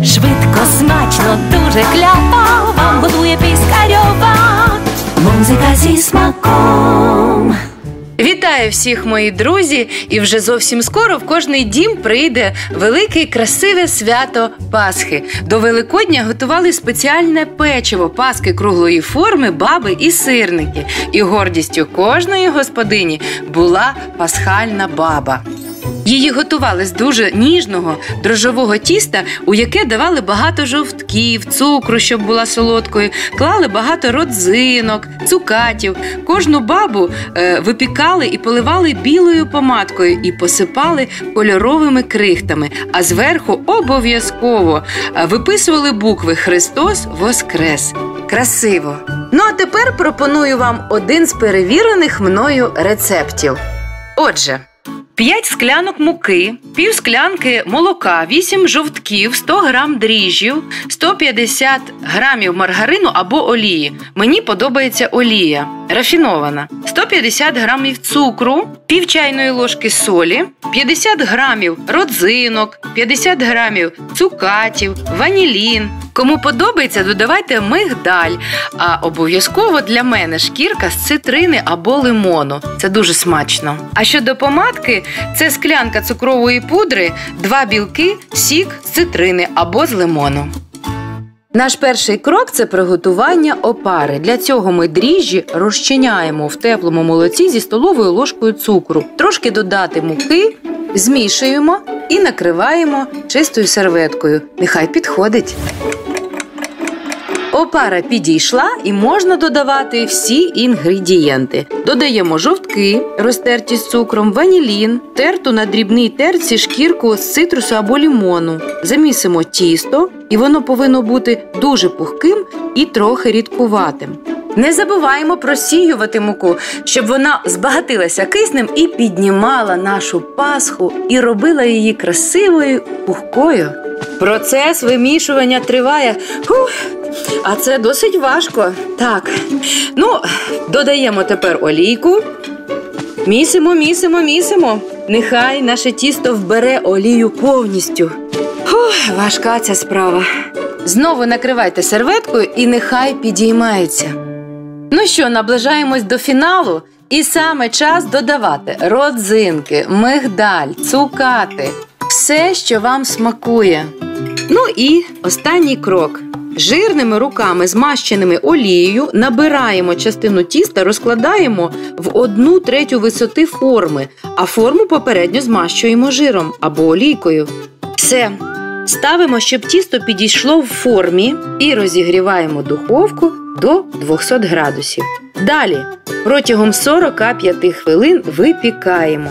Швидко, смачно, дуже кляво вам готує Піскарьова. Музика зі смаком. Вітаю всіх, мої друзі! І вже зовсім скоро в кожний дім прийде велике і красиве свято Пасхи. До Великодня готували спеціальне печиво Паски круглої форми, баби і сирники. І гордістю кожної господині була пасхальна баба. Її готували з дуже ніжного дрожжового тіста, у яке давали багато жовтків, цукру, щоб була солодкою, клали багато родзинок, цукатів. Кожну бабу випікали і поливали білою помадкою і посипали кольоровими крихтами, а зверху обов'язково виписували букви «Христос Воскрес». Красиво! Ну а тепер пропоную вам один з перевірених мною рецептів. Отже, 5 склянок муки, пів склянки молока, 8 жовтків, 100 грам дріжджів, 150 грамів маргарину або олії. Мені подобається олія, рафінована. 150 грамів цукру, пів чайної ложки солі, 50 грамів родзинок, 50 грамів цукатів, ванілін. Кому подобається, додавайте мигдаль, а обов'язково для мене шкірка з цитрини або лимону. Це дуже смачно. А щодо помадки, це склянка цукрової пудри, 2 білки, сік з цитрини або з лимону. Наш перший крок – це приготування опари. Для цього ми дріжджі розчиняємо в теплому молоці зі столовою ложкою цукру. Трошки додати муки, змішуємо і накриваємо чистою серветкою. Нехай підходить. Опара підійшла і можна додавати всі інгредієнти. Додаємо жовтки, розтерті з цукром, ванілін, терту на дрібній терці шкірку з цитрусу або лимону. Замісимо тісто, і воно повинно бути дуже пухким і трохи рідкуватим. Не забуваємо просіювати муку, щоб вона збагатилася киснем і піднімала нашу пасху і робила її красивою, пухкою. Процес вимішування триває. А це досить важко. Так, додаємо тепер олійку. Місимо. Нехай наше тісто вбере олію повністю. Важка ця справа. Знову накривайте серветкою і нехай підіймається. Ну що, наближаємось до фіналу. І саме час додавати родзинки, мигдаль, цукати. Все, що вам смакує. Ну і останній крок. Жирними руками, змащеними олією, набираємо частину тіста, розкладаємо в 1/3 висоти форми, а форму попередньо змащуємо жиром або олійкою. Все. Ставимо, щоб тісто підійшло в формі і розігріваємо духовку до 200 градусів. Далі протягом 45 хвилин випікаємо.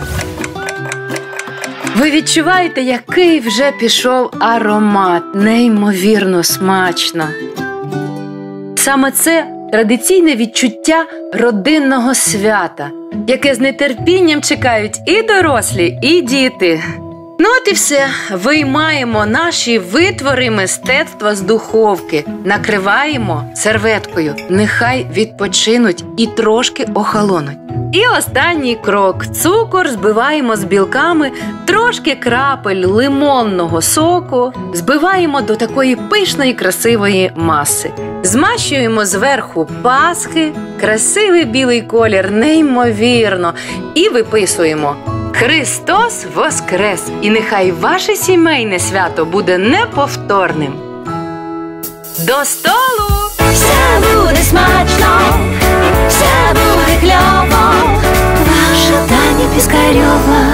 Ви відчуваєте, який вже пішов аромат? Неймовірно смачно. Саме це традиційне відчуття родинного свята, яке з нетерпінням чекають і дорослі, і діти. Ну от і все. Виймаємо наші витвори мистецтва з духовки. Накриваємо серветкою. Нехай відпочинуть і трошки охолонуть. І останній крок. Цукор збиваємо з білками, трошки крапель лимонного соку. Збиваємо до такої пишної красивої маси. Змащуємо зверху пасхи, красивий білий колір, неймовірно. І виписуємо «Христос Воскрес!» І нехай ваше сімейне свято буде неповторним. До столу! Все буде смачно, все буде кльово. Ваша Таня Піскарьова.